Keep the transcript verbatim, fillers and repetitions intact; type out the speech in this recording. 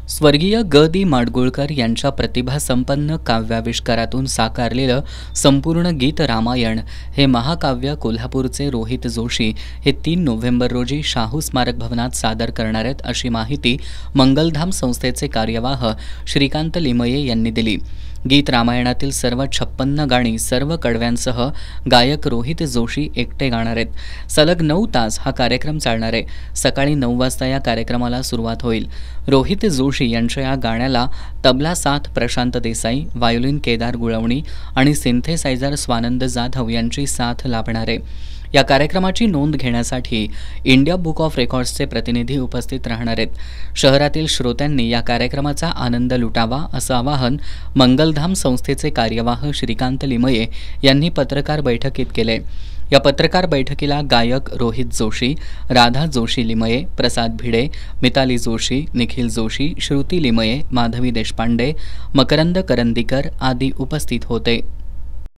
स्वर्गीय ग दी माडगूळकर यांच्या प्रतिभासंपन्न काव्याविष्कारातून साकारलेलं संपूर्ण गीत रामायण हे महाकाव्य कोल्हापूरचे रोहित जोशी हे तीन नोव्हेंबर रोजी शाहू स्मारक भवनात सादर करणार आहेत, अशी माहिती मंगलधाम संस्थेचे कार्यवाह श्रीकांत लिमये यांनी दिली. गीत रामायणातील सर्व छप्पन्न गाणी सर्व कडव्यांसह गायक रोहित जोशी एकटे गाणार आहेत. सलग नऊ तास हा कार्यक्रम चालणार आहे. सकाळी नऊ वाजता या कार्यक्रमाला सुरुवात होईल. रोहित जोशी यांच्या या गाण्याला तबला साथ प्रशांत देसाई, व्हायोलिन केदार गुळवणी आणि सिंथेसायझर स्वानंद जाधव यांची साथ लाभणार आहे. या कार्यक्रमाची नोंद घेण्यासाठी इंडिया बुक ऑफ रेकॉर्ड्सचे प्रतिनिधी उपस्थित राहणार आहेत. शहरातील श्रोत्यांनी या कार्यक्रमाचा आनंद लुटावा असं आवाहन मंगलधाम संस्थेचे कार्यवाह श्रीकांत लिमये यांनी पत्रकार बैठकीत केले. या पत्रकार बैठकीला गायक रोहित जोशी, राधा जोशी लिमये, प्रसाद भिडे, मिताली जोशी, निखिल जोशी, श्रुती लिमये, माधवी देशपांडे, मकरंद करंदीकर आदी उपस्थित होते.